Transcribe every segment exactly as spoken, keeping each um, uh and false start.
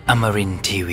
Amarin ที วี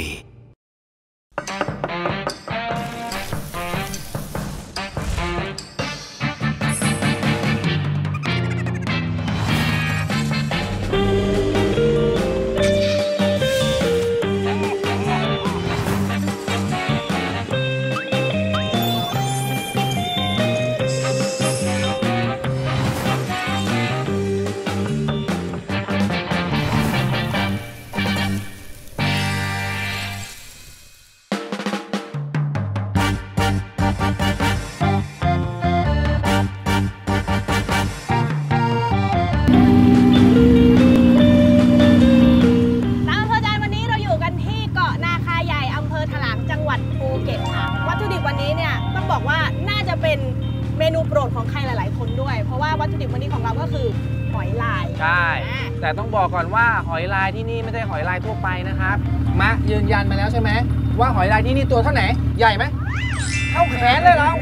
เมนูโปรดของใครหลายๆคนด้วยเพราะว่าวัตถุดิบวันนี้ของเราก็คือหอยลายใช่แต่ต้องบอกก่อนว่าหอยลายที่นี่ไม่ใช่หอยลายทั่วไปนะครับมะยืนยันมาแล้วใช่ไหมว่าหอยลายที่นี่ตัวเท่าไหนใหญ่ไหมเท่าแขนเลยเหรอ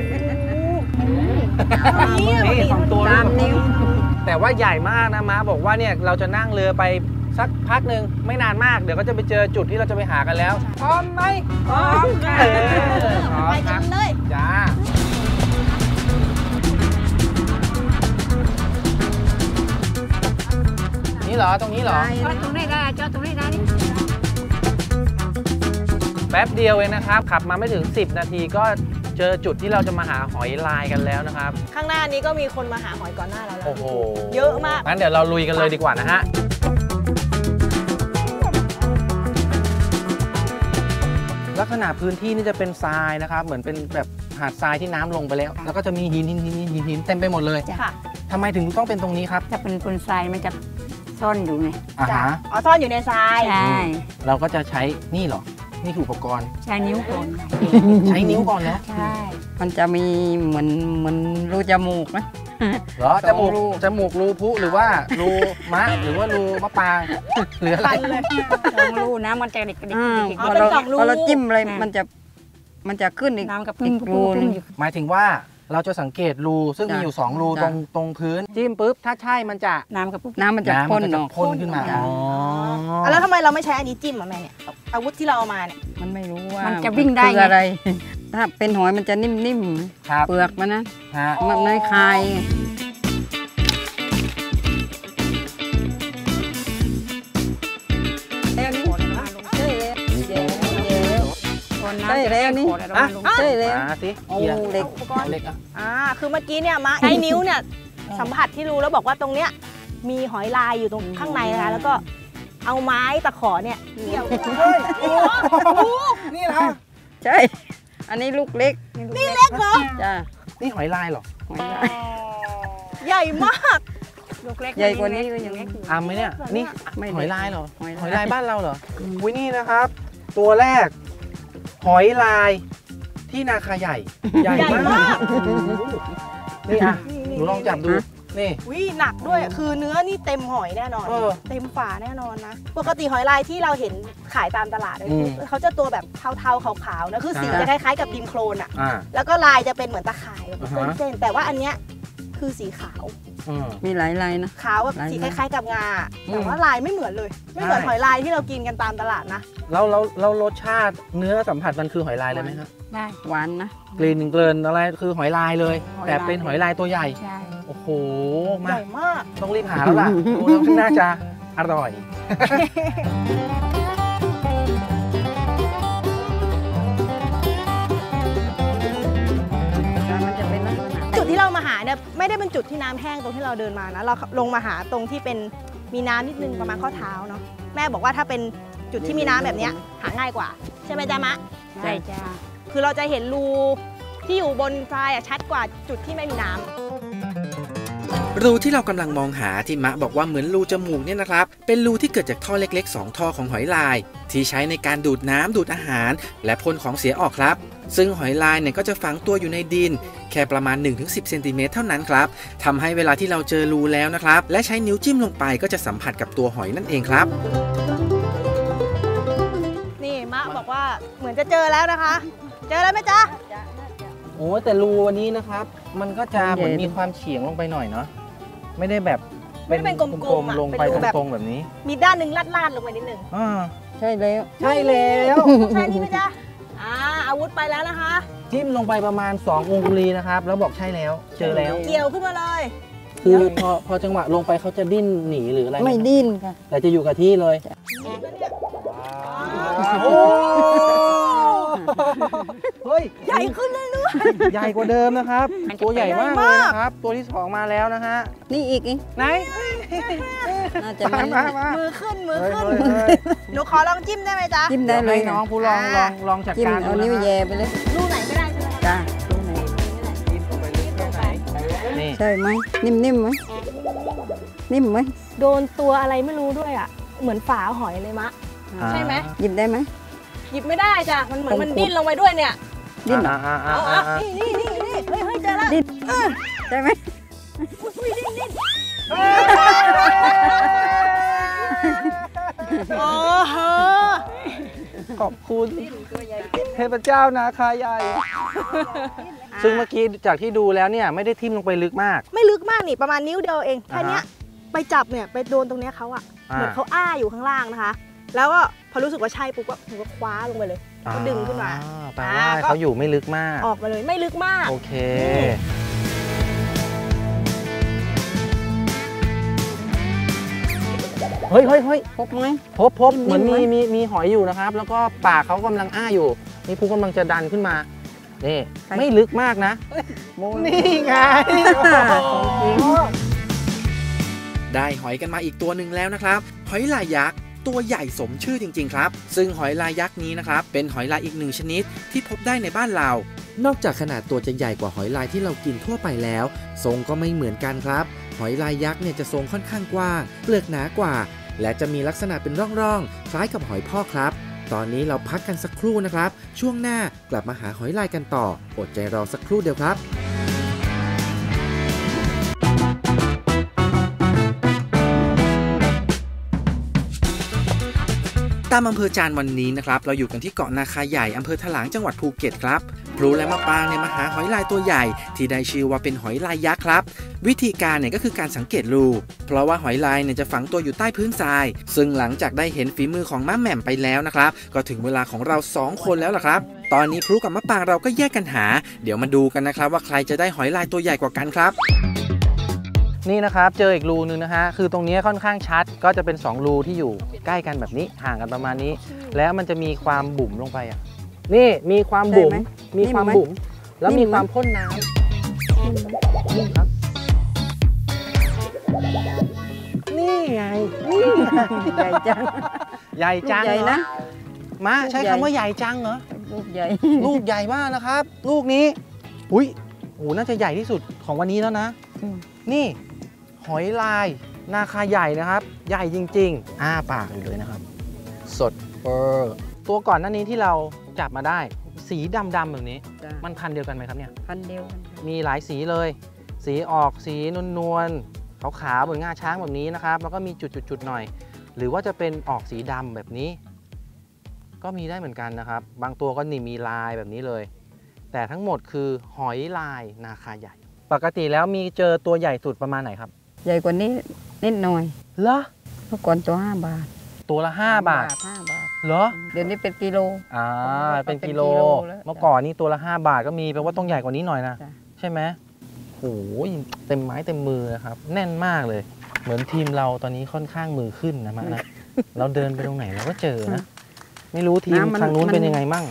นี่สองตัวสามนิ้วแต่ว่าใหญ่มากนะมะบอกว่าเนี่ยเราจะนั่งเรือไปสักพักหนึ่งไม่นานมากเดี๋ยวก็จะไปเจอจุดที่เราจะไปหากันแล้วพร้อมไหมพร้อมค่ะไปกันเลยจ้านี่เหรอตรงนี้เหรอตรงนี้ได้จอดตรงนี้ได้แป๊บเดียวเองนะครับขับมาไม่ถึงสิบนาทีก็เจอจุดที่เราจะมาหาหอยลายกันแล้วนะครับข้างหน้านี้ก็มีคนมาหาหอยก่อนหน้าเราแล้วโอ้โหเยอะมากงั้นเดี๋ยวเราลุยกันเลยดีกว่านะฮะลักษณะพื้นที่นี่จะเป็นทรายนะครับเหมือนเป็นแบบหาดทรายที่น้ำลงไปแล้วแล้วก็จะมีหินหินหินหินหินเต็มไปหมดเลยค่ะทำไมถึงต้องเป็นตรงนี้ครับถ้าเป็นปูนทรายมันจะซ่อนอยู่ไงอ่าฮะอ๋อซ่อนอยู่ในทรายใช่เราก็จะใช้นี่หรอนี่คืออุปกรณ์ใช้นิ้วก่อนใช้นิ้วก่อนนะใช่มันจะมีเหมือนเหมือนรูจมูกนะเหรอจมูกจมูกรูพุหรือว่ารูมะหรือว่ารูมะปางหรืออะไรสองรูนะมันจะเด็กเด็กพอเราพอเราจิ้มอะไรมันจะมันจะขึ้นอีกน้ำกับอีกรูนึงหมายถึงว่าเราจะสังเกตรูซึ่งมีอยู่สองรูตรงตรงพื้นจิ้มปุ๊บถ้าใช่มันจะน้ำกับน้ำมันจะพ่นพ่นขึ้นมาอ๋อแล้วทำไมเราไม่ใช้อันนี้จิ้มอ่ะแม่เนี่ยอาวุธที่เราเอามาเนี่ยมันไม่รู้ว่ามันจะวิ่งได้อะไร ถ้าเป็นหอยมันจะนิ่มๆเปลือกมันนะมันไม่คายใช่แล้วนี่ใช่แล้วสิโอ้เล็กเล็กอ่าคือเมื่อกี้เนี่ยมาใช้นิ้วเนี่ยสัมผัสที่รู้แล้วบอกว่าตรงเนี้ยมีหอยลายอยู่ตรงข้างในนะคะแล้วก็เอาไม้ตะขอเนี่ยเกี่ยวนี่นะใช่อันนี้ลูกเล็กนี่เล็กเหรอจ้านี่หอยลายเหรอหอยลายใหญ่มากลูกเล็กใหญ่กว่านี้ก็ยังเล็กอ่ะไหมเนี่ยนี่หอยลายเหรอหอยลายบ้านเราเหรออุ้ยนี่นะครับตัวแรกหอยลายที่นาคาใหญ่ใหญ่มากนี่อ่ะหนูลองจับดูนี่วิหนักด้วยคือเนื้อนี่เต็มหอยแน่นอนเต็มฝาแน่นอนนะปกติหอยลายที่เราเห็นขายตามตลาดเขาจะตัวแบบเทาๆขาวๆนะคือสีจะคล้ายๆกับดินโคลนอ่ะแล้วก็ลายจะเป็นเหมือนตะข่ายเส้นๆแต่ว่าอันเนี้ยคือสีขาวมีหลายลายนะขาวแบบสีคล้ายๆกับงาแต่ว่าลายไม่เหมือนเลยไม่เหมือนหอยลายที่เรากินกันตามตลาดนะเราเราเรารสชาติเนื้อสัมผัสมันคือหอยลายเลยไหมครับได้หวานนะกลิ่นเกลิ่นอะไรคือหอยลายเลยแต่เป็นหอยลายตัวใหญ่โอ้โหใหญ่มากต้องรีบหาแล้วล่ะดูแล้วน่าจะอร่อยจุดที่เรามาหาเนี่ยไม่ได้เป็นจุดที่น้ำแห้งตรงที่เราเดินมานะเราลงมาหาตรงที่เป็นมีน้ำนิดนึงประมาณข้อเท้าเนาะแม่บอกว่าถ้าเป็นจุดที่มีน้ำแบบนี้หาง่ายกว่าใช่ไหมจ๊ะมะใช่จ้าคือเราจะเห็นรูที่อยู่บนทรายชัดกว่าจุดที่ไม่มีน้ำรูที่เรากำลังมองหาที่มะบอกว่าเหมือนรูจมูกเนี่ยนะครับเป็นรูที่เกิดจากท่อเล็กๆสองท่อของหอยลายที่ใช้ในการดูดน้ำดูดอาหารและพ่นของเสียออกครับซึ่งหอยลายเนี่ยก็จะฝังตัวอยู่ในดินแค่ประมาณ หนึ่งถึงสิบ เซนติเมตรเท่านั้นครับทำให้เวลาที่เราเจอรูแล้วนะครับและใช้นิ้วจิ้มลงไปก็จะสัมผัสกับตัวหอยนั่นเองครับนี่มะบอกว่าเหมือนจะเจอแล้วนะคะเจอแล้วไหมจ๊ะโอ้แต่รูวันนี้นะครับมันก็จะเหมือนมีความเฉียงลงไปหน่อยเนาะไม่ได้แบบไม่ได้เป็นกลมๆลงไปตรงๆแบบนี้มีด้านหนึ่งลาดๆลงไปนิดนึงอ่าใช่แล้วใช่แล้วใช่นี่ไหมจ๊ะอ่าอาวุธไปแล้วนะคะจิ้มลงไปประมาณสององคุลีนะครับแล้วบอกใช่แล้วเจอแล้วเกี่ยวขึ้นมาเลยคือพอพอจังหวะลงไปเขาจะดิ้นหนีหรืออะไรไม่ดิ้นค่ะแต่จะอยู่กับที่เลยเฮ้ยใหญ่ขึ้นเลยด้วยใหญ่กว่าเดิมนะครับตัวใหญ่มากเลยนะครับตัวที่สองมาแล้วนะฮะนี่อีกอีกไหนน่าจะมามือขึ้นมือขึ้นหนูขอลองจิ้มได้ไหมจ๊ะจิ้มได้เลยน้องผู้ลองลองลองจัดการเอานิ้วแย่ไปเลยรูไหนก็ได้ใช่ไหมจ้ารูไหนจิ้มลงไปลึกแค่ไหนนี่ใช่ไหมนิ่มๆไหมนิ่มไหมโดนตัวอะไรไม่รู้ด้วยอ่ะเหมือนฝาหอยเลยมะใช่ไหมหยิบได้ไหมหยิบไม่ได้จ้ะมันเหมือนมันดิ้นลงไปด้วยเนี่ยดิ้นเอาเอานี่นี่นี่นี่เฮ้ยเฮ้ยเจอแล้วดิ้นใช่ไหมอุ้ยดิ้นดิ้นโอ้โหขอบคุณเทพเจ้านาคาใหญ่ซึ่งเมื่อกี้จากที่ดูแล้วเนี่ยไม่ได้ทิ่มลงไปลึกมากไม่ลึกมากนี่ประมาณนิ้วเดียวเองแค่นี้ไปจับเนี่ยไปโดนตรงนี้เขาอะเหมือนเขาอ้าอยู่ข้างล่างนะคะแล้วก็พอรู้สึกว่าใช่ปุ๊บก็ผมก็คว้าลงไปเลยก็ดึงขึ้นมาแปลว่าเขาอยู่ไม่ลึกมากออกมาเลยไม่ลึกมากโอเคเฮ้ยเฮ้ยเฮ้ยพบไหมพบพบเหมือนมีมีมีหอยอยู่นะครับแล้วก็ปากเขากำลังอ้าอยู่นี่ภูกำลังจะดันขึ้นมานี่ไม่ลึกมากนะนี่ไงได้หอยกันมาอีกตัวหนึ่งแล้วนะครับหอยลายยักษ์ตัวใหญ่สมชื่อจริงๆครับซึ่งหอยลายยักษ์นี้นะครับเป็นหอยลายอีกหนึ่งชนิดที่พบได้ในบ้านเรานอกจากขนาดตัวจะใหญ่กว่าหอยลายที่เรากินทั่วไปแล้วทรงก็ไม่เหมือนกันครับหอยลายยักษ์เนี่ยจะทรงค่อนข้างกว้างเปลือกหนากว่าและจะมีลักษณะเป็นร่องๆคล้ายกับหอยพอกครับตอนนี้เราพักกันสักครู่นะครับช่วงหน้ากลับมาหาหอยลายกันต่ออดใจรอสักครู่เดียวครับตามอำเภอจานวันนี้นะครับเราอยู่กันที่เกาะนาคาใหญ่อำเภอถลางจังหวัดภูเก็ตครับพลูและมะปางเนี่ยมาหาหอยลายตัวใหญ่ที่ได้ชื่อว่าเป็นหอยลายยักษ์ครับวิธีการเนี่ยก็คือการสังเกตรูเพราะว่าหอยลายเนี่ยจะฝังตัวอยู่ใต้พื้นทรายซึ่งหลังจากได้เห็นฝีมือของม้าแหม่มไปแล้วนะครับก็ถึงเวลาของเราสองคนแล้วล่ะครับตอนนี้พลูกับมะปางเราก็แยกกันหาเดี๋ยวมาดูกันนะครับว่าใครจะได้หอยลายตัวใหญ่กว่ากันครับนี่นะครับเจออีกรูนึงนะฮะคือตรงนี้ค่อนข้างชัดก็จะเป็นสองรูที่อยู่ใกล้กันแบบนี้ห่างกันประมาณนี้แล้วมันจะมีความบุ๋มลงไปอ่ะนี่มีความบุ๋มมีความบุ๋มแล้วมีความพ่นน้ำนี่ครับนี่ไงนี่ใหญ่จังใหญ่จังใหญ่นะมาใช้คำว่าใหญ่จังเหรอลูกใหญ่ลูกใหญ่มากนะครับลูกนี้อุ้ยโอ้น่าจะใหญ่ที่สุดของวันนี้แล้วนะนี่หอยลายนาคาใหญ่นะครับใหญ่จริงๆอ้าปากอยู่เลยนะครับสดเออตัวก่อนหน้านี้ที่เราจับมาได้สีดำๆแบบนี้มันพันเดียวกันไหมครับเนี่ยพันเดียวกันมีหลายสีเลยสีออกสีนวลๆขาวๆเหมือนงาช้างแบบนี้นะครับแล้วก็มีจุดๆๆหน่อยหรือว่าจะเป็นออกสีดำแบบนี้ก็มีได้เหมือนกันนะครับบางตัวก็นี่มีลายแบบนี้เลยแต่ทั้งหมดคือหอยลายนาคาใหญ่ปกติแล้วมีเจอตัวใหญ่สุดประมาณไหนครับใหญ่กว่านี้นิดหน่อยเหรอเมื่อก่อนตัวห้าบาทตัวละห้าบาทห้าบาทเหรอเดี๋ยวนี้เป็นกิโลอ่าเป็นกิโลเมื่อก่อนนี่ตัวละห้าบาทก็มีแปลว่าต้องใหญ่กว่านี้หน่อยนะใช่ไหมโอ้ยเต็มไม้เต็มมือนะครับแน่นมากเลยเหมือนทีมเราตอนนี้ค่อนข้างมือขึ้นนะมะนะเราเดินไปตรงไหนเราก็เจอนะไม่รู้ทีมทางนู้นเป็นยังไงมั่ง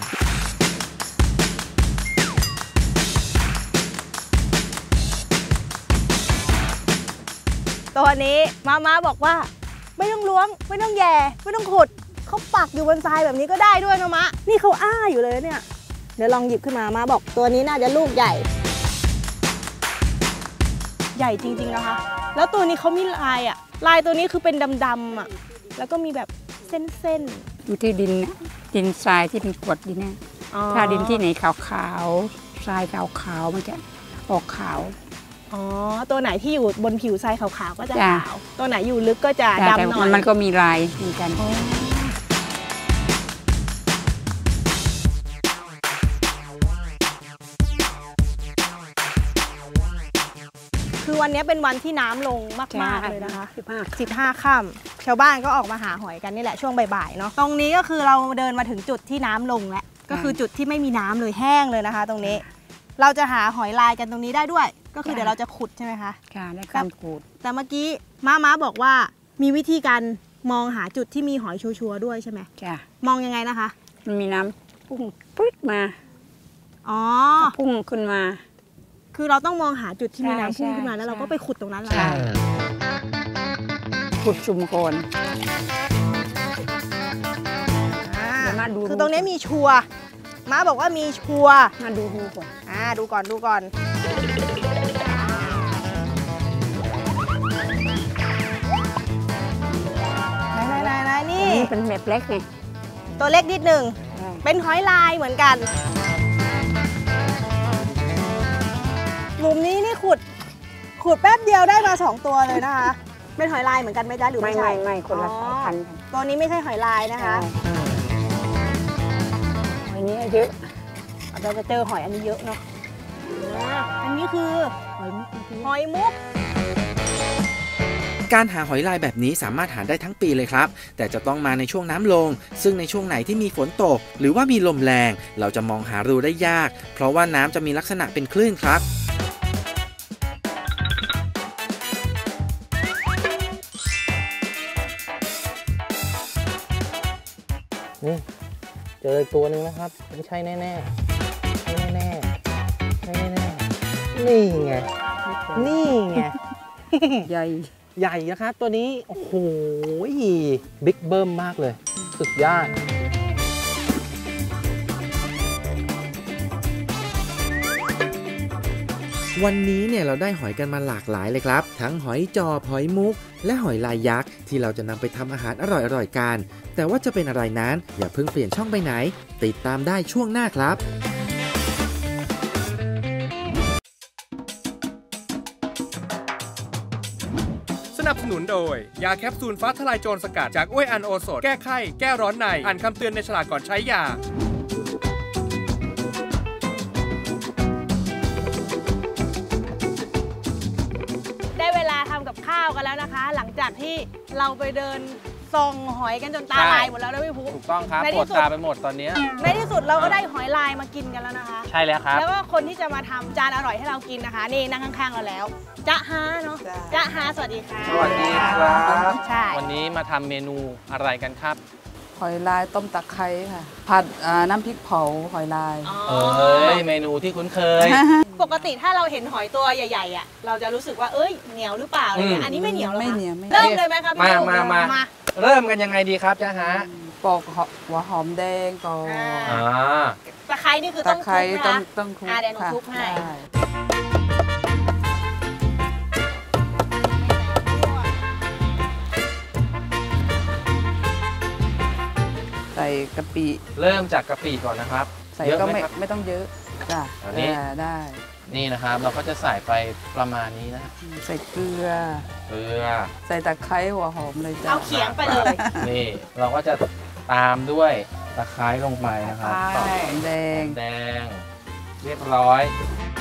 ตัวนี้มาม่าบอกว่าไม่ต้องล้วงไม่ต้องแย่ไม่ต้องขุดเขาปักอยู่บนทรายแบบนี้ก็ได้ด้วยนะมะนี่เขาอ้าอยู่เลยเนี่ยเดี๋ยวลองหยิบขึ้นมามาบอกตัวนี้น่าจะลูกใหญ่ใหญ่จริงๆนะคะแล้วตัวนี้เขามีลายอ่ะลายตัวนี้คือเป็นดำๆอ่ะแล้วก็มีแบบเส้นๆอยู่ที่ดินดินทรายที่เป็นกรวดดินเนี่ยถ้าดินที่ไหนขาวๆทรายขาวๆมันจะออกขาวอ๋อตัวไหนที่อยู่บนผิวทรายขาวๆก็จะขาวตัวไหนอยู่ลึกก็จะดำหน่อยมันก็มีลายเหมือนกันคือวันนี้เป็นวันที่น้ำลงมากๆเลยนะคะสิบห้าสิบห้าค่ำชาวบ้านก็ออกมาหาหอยกันนี่แหละช่วงบ่ายๆเนาะตรงนี้ก็คือเราเดินมาถึงจุดที่น้ำลงแล้วก็คือจุดที่ไม่มีน้ำเลยแห้งเลยนะคะ ตรงนี้เราจะหาหอยลายกันตรงนี้ได้ด้วย ก็คือเดี๋ยวเราจะขุดใช่ไหมคะค่ะได้การขุดแต่เมื่อกี้ม้าม้าบอกว่ามีวิธีการมองหาจุดที่มีหอยชัวร์ๆด้วยใช่ไหมจ้ะมองยังไงนะคะมันมีน้ำพุ่งปุ๊บมาอ๋อพุ่งขึ้นมาคือเราต้องมองหาจุดที่มีน้ำพุ่งขึ้นมาแล้วเราก็ไปขุดตรงนั้นเลยขุดชุมโคนคือตรงนี้มีชัวม้าบอกว่ามีชัวมาดูดูก่อนอ่าดูก่อนดูก่อนไหนไหนไหนนี่เป็นแบบเล็กไงตัวเล็กนิดหนึ่งเป็นหอยลายเหมือนกันมุมนี้นี่ขุดขุดแป๊บเดียวได้มาสองตัวเลยนะคะเป็นหอยลายเหมือนกันไหมจ๊ะหรือไม่ใช่ไม่คนละสายพันธุ์ตัวนี้ไม่ใช่หอยลายนะคะหอยนี้เยอะเราจะเจอหอยอันนี้เยอะเนาะอันนี้คือหอยมุกหอยมุกการหาหอยลายแบบนี้สามารถหาได้ทั้งปีเลยครับแต่จะต้องมาในช่วงน้ำลงซึ่งในช่วงไหนที่มีฝนตกหรือว่ามีลมแรงเราจะมองหารูได้ยากเพราะว่าน้ำจะมีลักษณะเป็นคลื่นครับนี่เจออีกตัวหนึ่งนะครับไม่ใช่แน่ๆไม่แน่ๆไม่แน่ๆนี่ไงนี่ไงใหญ่ใหญ่นะครับตัวนี้โอ้โหบิ๊กเบิ้มมากเลยสุดยอดวันนี้เนี่ยเราได้หอยกันมาหลากหลายเลยครับทั้งหอยจอบหอยมุกและหอยลายยักษ์ที่เราจะนำไปทำอาหารอร่อยๆกันแต่ว่าจะเป็นอะไรนั้นอย่าเพิ่งเปลี่ยนช่องไปไหนติดตามได้ช่วงหน้าครับสนับสนุนโดยยาแคปซูลฟ้าทลายโจรสกัดจากอ้วยอันโอสถแก้ไข้แก้ร้อนในอ่านคำเตือนในฉลากก่อนใช้ยาได้เวลาทำกับข้าวกันแล้วนะคะหลังจากที่เราไปเดินส่องหอยกันจนตาลายหมดแล้วนะพี่ภูถูกต้องครับปวดตาไปหมดตอนนี้ในที่สุดเราก็ได้หอยลายมากินกันแล้วนะคะใช่แล้วครับแล้วก็คนที่จะมาทำจานอร่อยให้เรากินนะคะนี่นั่งข้างๆเราแล้วจ๊ะฮาเนาะจ๊ะฮาสวัสดีค่ะสวัสดีครับใช่วันนี้มาทำเมนูอะไรกันครับหอยลายต้มตะไคร้ค่ะผัดน้ำพริกเผาหอยลายเออเมนูที่คุ้นเคยปกติถ้าเราเห็นหอยตัวใหญ่ๆอ่ะเราจะรู้สึกว่าเอ้ยเหนียวหรือเปล่าอะไรเงี้ยอันนี้ไม่เหนียวหรอไม่เหนียวเริ่มเลยไหมครับมามามาเริ่มกันยังไงดีครับจ๊ะฮะปอกหัวหอมแดงก่อนตะไคร้นี่คือต้องคลุกนะต้องคลุกเดี๋ยวหนูคลุกให้ใส่กะปิเริ่มจากกะปิก่อนนะครับใส่ก็ไม่ไม่ต้องเยอะจ้ะนี่ได้นี่นะครับเราก็จะใส่ไปประมาณนี้นะใส่เกลือเกลือใส่ตะไคร้หัวหอมเลยจ้ะเอาเขียงไปเลยนี่เราก็จะตามด้วยตะไคร้ลงไปนะครับหอมแดงแดงเรียบร้อย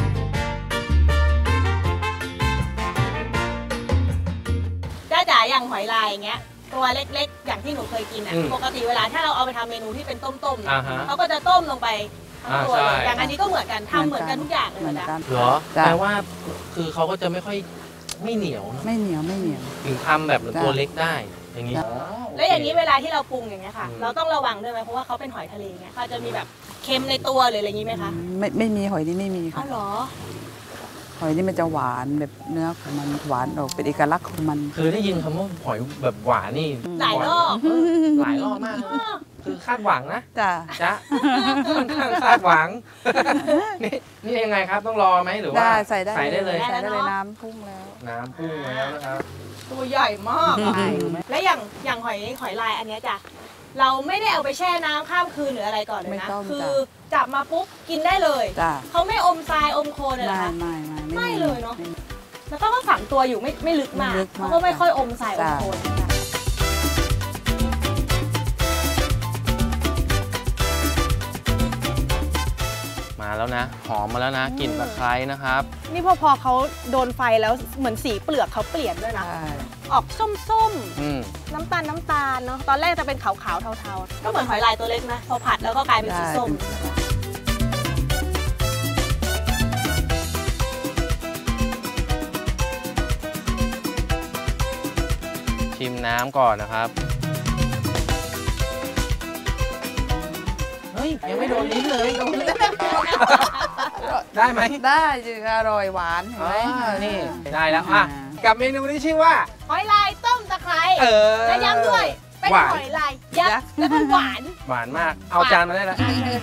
จ้าจ๋าอย่างหอยลายอย่างเงี้ยตัวเล็กๆอย่างที่หนูเคยกินอ่ะปกติเวลาถ้าเราเอาไปทำเมนูที่เป็นต้มๆเขาก็จะต้มลงไปทั้งตัวเลยอย่างอันนี้ก็เหมือนกันทำเหมือนกันทุกอย่างเลยนะเหรอแปลว่าคือเขาก็จะไม่ค่อยไม่เหนียวไม่เหนียวไม่เหนียวถึงทำแบบตัวเล็กได้อย่างนี้แล้วอย่างนี้เวลาที่เราปรุงอย่างเงี้ยค่ะเราต้องระวังด้วยไหมเพราะว่าเขาเป็นหอยทะเลเงี้ยเขาจะมีแบบเค็มในตัวหรืออะไรอย่างนี้ไหมคะไม่ไม่มีหอยนี่ไม่มีค่ะอ๋อเหรอหอยนี่มันจะหวานแบบเนื้อของมันหวานออกเป็นเอกลักษณ์ของมันคือได้ยินคำว่าหอยแบบหวานนี่หลายรอบหลายรอบมากคือคาดหวังนะจ้ะจ๊ะค่อนข้างคาดหวังนี่นี่ยังไงครับต้องรอไหมหรือว่าใส่ได้ใส่ได้เลยใส่ได้เลยน้ำพุ่งแล้วน้ำพุ่งแล้วนะครับตัวใหญ่มากและอย่างอย่างหอยหอยลายอันนี้จ้ะเราไม่ได้เอาไปแช่น้ำข้ามคืนหรืออะไรก่อนเลยนะคือจับมาปุ๊บกินได้เลยเขาไม่อมทรายอมโคลนเลยนะไม่ไม่ไม่เลยเนาะแล้วก็ฝังตัวอยู่ไม่ไม่ลึกมากเขาก็ไม่ค่อยอมทรายอมโคลนมาแล้วแล้วนะหอมมาแล้วนะกลิ่นตะไคร้นะครับนี่พอพอเขาโดนไฟแล้วเหมือนสีเปลือกเขาเปลี่ยนด้วยนะออกส้มๆน้ำตาลน้ำตาลเนาะตอนแรกจะเป็นขาวๆเทาๆก็เหมือนหอยลายตัวเล็กนะพอผัดแล้วก็กลายเป็นสีส้มชิมน้ำก่อนนะครับเฮ้ยยังไม่โดนลิ้นเลยโดนลิ้นได้ไหมได้จริงอร่อยหวานเห็นไหมนี่ได้แล้วอ่ะกับเมนูที่ชื่อว่าหอยลายต้มตะไคร้และย้ำด้วยเป็นหอยลายยักษ์แล้วก็หวานหวานมากเอาจานมาได้แล้ว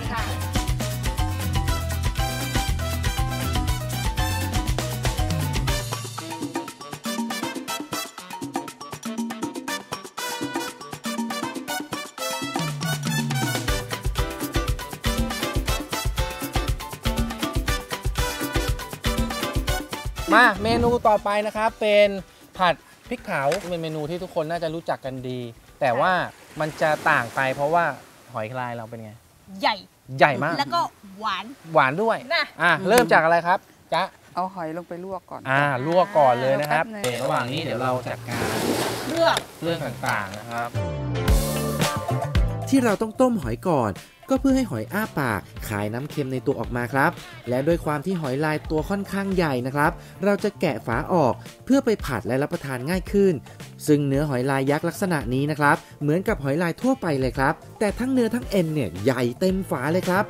มาเมนูต่อไปนะครับเป็นผัดพริกเผาเป็นเมนูที่ทุกคนน่าจะรู้จักกันดีแต่ว่ามันจะต่างไปเพราะว่าหอยลายเราเป็นไงใหญ่ใหญ่มากแล้วก็หวานหวานด้วยนะอ่ะเริ่มจากอะไรครับจ๊ะเอาหอยลงไปลวกก่อนอ่าลวกก่อนเลยนะครับระหว่างนี้เดี๋ยวเราจัดการเรื่องเรื่องต่างๆนะครับที่เราต้องต้มหอยก่อนก็เพื่อให้หอยอ้าปากคายน้ำเค็มในตัวออกมาครับและด้วยความที่หอยลายตัวค่อนข้างใหญ่นะครับเราจะแกะฝาออกเพื่อไปผัดและรับประทานง่ายขึ้นซึ่งเนื้อหอยลายยักษ์ลักษณะนี้นะครับเหมือนกับหอยลายทั่วไปเลยครับแต่ทั้งเนื้อทั้งเอ็นเนี่ยใหญ่เต็มฝาเลยครับ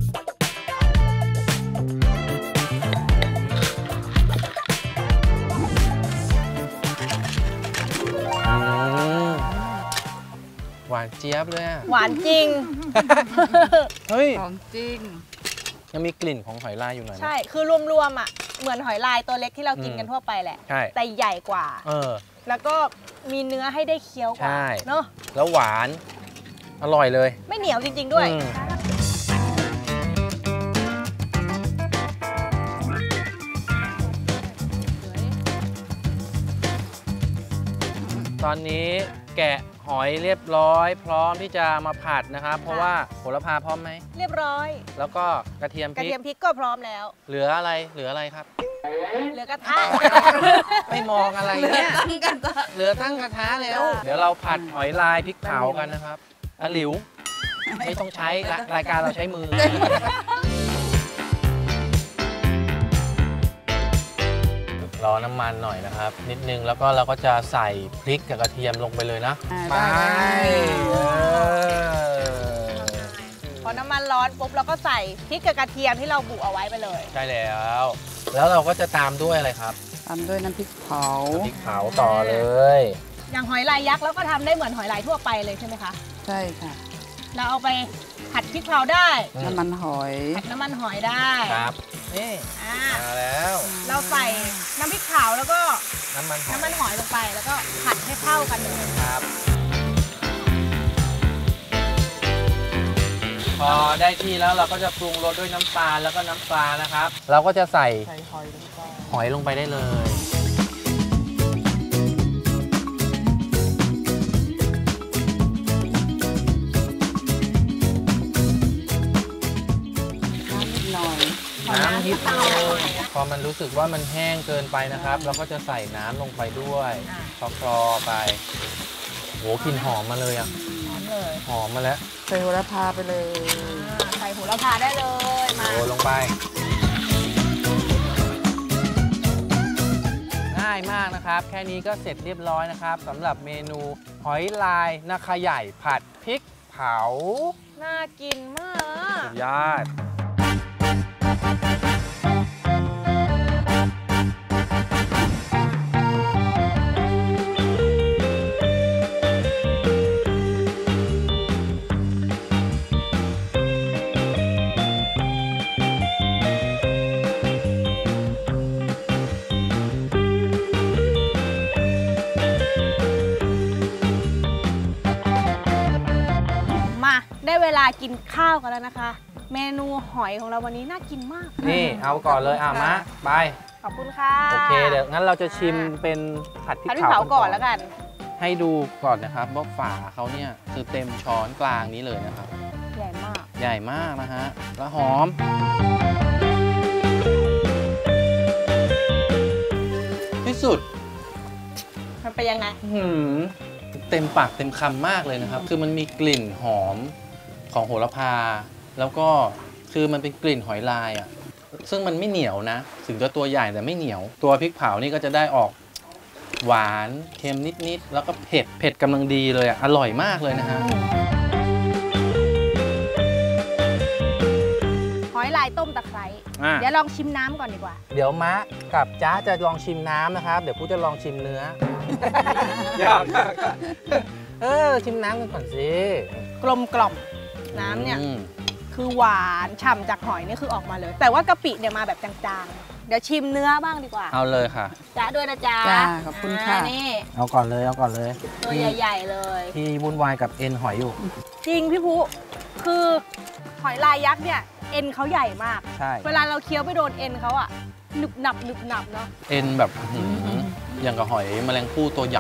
หวานเจี๊ยบเลยหวานจริงเฮ้ยของจริงยังมีกลิ่นของหอยลายอยู่หน่อยใช่คือรวมๆอ่ะเหมือนหอยลายตัวเล็กที่เรากินกันทั่วไปแหละแต่ใหญ่กว่าเออแล้วก็มีเนื้อให้ได้เคี้ยวกว่าเนาะแล้วหวานอร่อยเลยไม่เหนียวจริงๆด้วยตอนนี้แกะหอยเรียบร้อยพร้อมที่จะมาผัดนะครับเพราะว่าโหระพาพร้อมไหมเรียบร้อยแล้วก็กระเทียมพริกกระเทียมพริกก็พร้อมแล้วเหลืออะไรเหลืออะไรครับเหลือกระทะไม่มองอะไรเนี่ยเหลือตั้งกระทะแล้วเดี๋ยวเราผัดหอยลายพริกเผากันนะครับอ่ะหลิวไม่ต้องใช้รายการเราใช้มือรอน้ำมันหน่อยนะครับนิดนึงแล้วก็เราก็จะใส่พริกกับกระเทียมลงไปเลยนะไปพอน้ำมันร้อนปุ๊บเราก็ใส่พริกกับกระเทียมที่เราบุเอาไว้ไปเลยใช่แล้วแล้วเราก็จะตามด้วยอะไรครับตามด้วยน้ำพริกเผาพริกเผาต่อเลยอย่างหอยลายยักษ์เราก็ทำได้เหมือนหอยลายทั่วไปเลยใช่ไหมคะใช่ค่ะเราเอาไปผัดพริกเผาได้น้ำมันหอยผัดน้ำมันหอยได้ครับนี่มาแล้วเราใส่น้ำพริกเผาแล้วก็น้ำมันน้ำมันหอยลงไปแล้วก็ผัดให้เข้ากันเลยครับพอได้ที่แล้วเราก็จะปรุงรสด้วยน้ำตาลแล้วก็น้ำปลานะครับเราก็จะใส่หอยลงไปได้เลยน้ำนิดนึงพอมันรู้สึกว่ามันแห้งเกินไปนะครับเราก็จะใส่น้ำลงไปด้วยคลอๆไปโหกลิ่นหอมมาเลยอ่ะหอมเลยหอมมาแล้วใส่โหระพาไปเลยใส่โหระพาได้เลยมาโรยลงไปง่ายมากนะครับแค่นี้ก็เสร็จเรียบร้อยนะครับสำหรับเมนูหอยลายนาคาใหญ่ผัดพริกเผาน่ากินมากสุดยอดได้เวลากินข้าวกันแล้วนะคะเมนูหอยของเราวันนี้น่ากินมากนี่เอาก่อนเลยอ่ะมะไปขอบคุณค่ะโอเคเดี๋ยวงั้นเราจะชิมเป็นผัดพริกเผาก่อนแล้วกันให้ดูก่อนนะครับว่าฝาเขาเนี่ยคือเต็มช้อนกลางนี้เลยนะครับใหญ่มากใหญ่มากนะฮะแล้วหอมที่สุดมันเป็นยังไงเต็มปากเต็มคำมากเลยนะครับคือมันมีกลิ่นหอมของโหระพาแล้วก็คือมันเป็นกลิ่นหอยลายอ่ะซึ่งมันไม่เหนียวนะถึงจะตัวใหญ่แต่ไม่เหนียวตัวพริกเผานี่ก็จะได้ออกหวานเค็มนิดๆแล้วก็เผ็ดเผ็ดกำลังดีเลยอ่ะอร่อยมากเลยนะฮะหอยลายต้มตะไคร้เดี๋ยวลองชิมน้ำก่อนดีกว่าเดี๋ยวมะกับจ๊ะจะลองชิมน้ำนะครับเดี๋ยวผู้จะลองชิมเนื้อยากเออชิมน้ำกันก่อนสิกลมกล่อมน้ำเนี่ยคือหวานฉ่ำจากหอยนี่คือออกมาเลยแต่ว่ากะปิเนี่ยมาแบบจางๆเดี๋ยวชิมเนื้อบ้างดีกว่าเอาเลยค่ะจ๊ะด้วยนะจ๊ะขอบคุณค่ะนี่เอาก่อนเลยเอาก่อนเลยตัวใหญ่ๆเลยที่วุ่นวายกับเอ็นหอยอยู่จริงพี่ภูคือหอยลายยักษ์เนี่ยเอ็นเขาใหญ่มากใช่เวลาเราเคี้ยวไปโดนเอ็นเขาอะหนึบหนับหนึบหนับเนาะเอ็นแบบอย่างกับหอยแมลงภู่ตัวใหญ่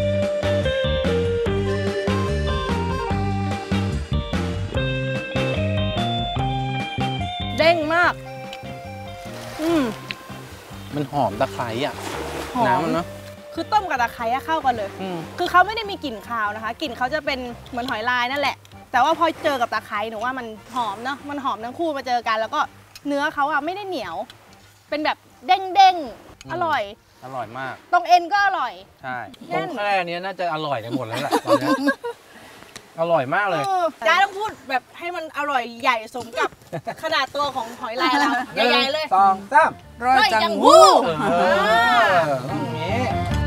เด้งมากอืมมันหอมตะไคร้อ่ะน้ำมันเนาะคือต้มกับตะไคร้เข้ากันเลยคือเขาไม่ได้มีกลิ่นคาวนะคะกลิ่นเขาจะเป็นเหมือนหอยลายนั่นแหละแต่ว่าพอเจอกับตะไคร้หนูว่ามันหอมเนาะมันหอมทั้งคู่มาเจอกันแล้วก็เนื้อเขาอะไม่ได้เหนียวเป็นแบบเด้งเด้งอร่อยอร่อยมากตรงเอ็นก็อร่อยใช่ตรงแค่นี้น่าจะอร่อยกันหมดแล้วแหละตอนนี้อร่อยมากเลยจ้าต้องพูดแบบให้มันอร่อยใหญ่สมกับขนาดตัวของหอยลายเราใหญ่ๆเลยสองสามร้อยจังหูอย่างนี้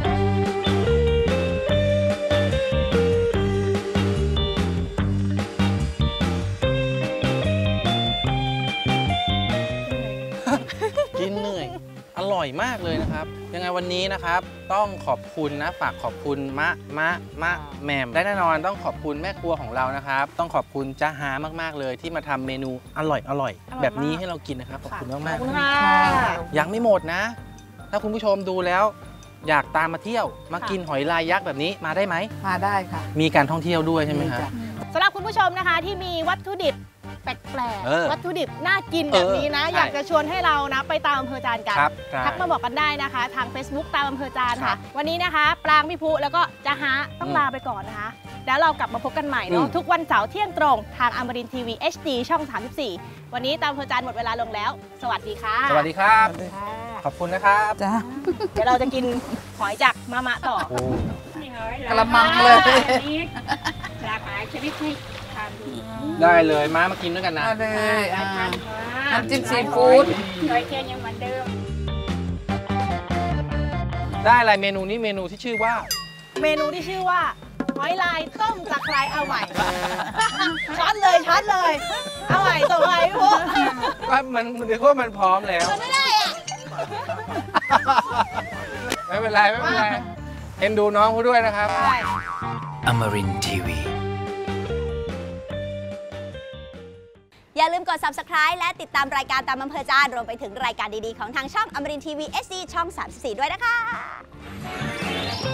กินเหนื่อยอร่อยมากเลยนะครับยังไงวันนี้นะครับต้องขอบคุณนะฝากขอบคุณมะมะมะแหม่มได้แน่นอนต้องขอบคุณแม่ครัวของเรานะครับต้องขอบคุณจ้าฮามากๆเลยที่มาทำเมนูอร่อยอร่อยแบบนี้ให้เรากินนะครับขอบคุณมากมากยังไม่หมดนะถ้าคุณผู้ชมดูแล้วอยากตามมาเที่ยวมากินหอยลายยักษ์แบบนี้มาได้ไหมมาได้ค่ะมีการท่องเที่ยวด้วยใช่ไหมครับสำหรับคุณผู้ชมนะคะที่มีวัตถุดิบแปลกๆวัตถุดิบน่ากินแบบนี้นะอยากจะชวนให้เรานะไปตามอำเภอจานกันทักมาบอกกันได้นะคะทาง Facebook ตามอำเภอจานค่ะวันนี้นะคะปรางพี่ภูแล้วก็จ้าฮะต้องลาไปก่อนนะคะแล้วเรากลับมาพบกันใหม่เนาะทุกวันเสาร์เที่ยงตรงทางอมรินทร์ทีวี เอช ดี ช่องสามสิบสี่วันนี้ตามอำเภอจานหมดเวลาลงแล้วสวัสดีค่ะสวัสดีครับขอบคุณนะครับจ้าเดี๋ยวเราจะกินหอยจากมะมะต่อกระมังเลยหลากหลายชนิดให้ได้เลยม้ามากินด้วยกันนะได้เลยน้ำจิ้มซีฟู้ดหอยแครงยังเหมือนเดิมได้อะไรเมนูนี้เมนูที่ชื่อว่าเมนูที่ชื่อว่าหอยลายต้มตะไคร้เอาใหม่ช็อตเลยช็อตเลยเอาใหม่ต่อไปพี่ปุ๊ว่ามันเดี๋ยวว่ามันพร้อมแล้วไม่ได้อะไม่เป็นไรไม่เป็นไรเอ็นดูน้องเขาด้วยนะครับอมรินทร์ทีวีอย่าลืมกด ซับสไครบ์ และติดตามรายการตามอำเภอจานรวมไปถึงรายการดีๆของทางช่องอมรินทร์ทีวี เอช ดี ช่องสามสิบสี่ด้วยนะคะ